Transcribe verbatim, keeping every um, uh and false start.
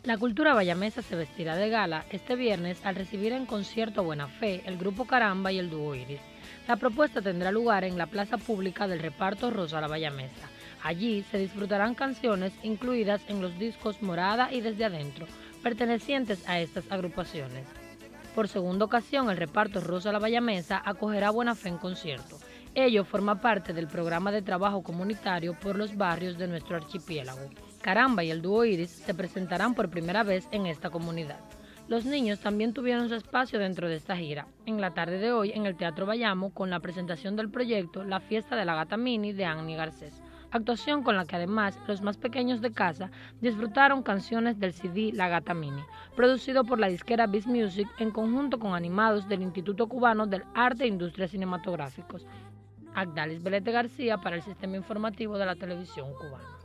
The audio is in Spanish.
La cultura bayamesa se vestirá de gala este viernes al recibir en concierto Buena Fe, el grupo Caramba y el dúo Iris. La propuesta tendrá lugar en la plaza pública del reparto Rosa la Bayamesa. Allí se disfrutarán canciones incluidas en los discos Morada y Desde Adentro, pertenecientes a estas agrupaciones. Por segunda ocasión, el reparto Rosa la Bayamesa acogerá Buena Fe en concierto. Ello forma parte del programa de trabajo comunitario por los barrios de nuestro archipiélago. Caramba y el dúo Iris se presentarán por primera vez en esta comunidad. Los niños también tuvieron su espacio dentro de esta gira. En la tarde de hoy, en el Teatro Bayamo, con la presentación del proyecto La Fiesta de la Gata Mini de Annie Garcés. Actuación con la que además los más pequeños de casa disfrutaron canciones del C D La Gata Mini, producido por la disquera Biz Music en conjunto con animados del Instituto Cubano del Arte e Industrias Cinematográficos. Agdalis Belete García para el Sistema Informativo de la Televisión Cubana.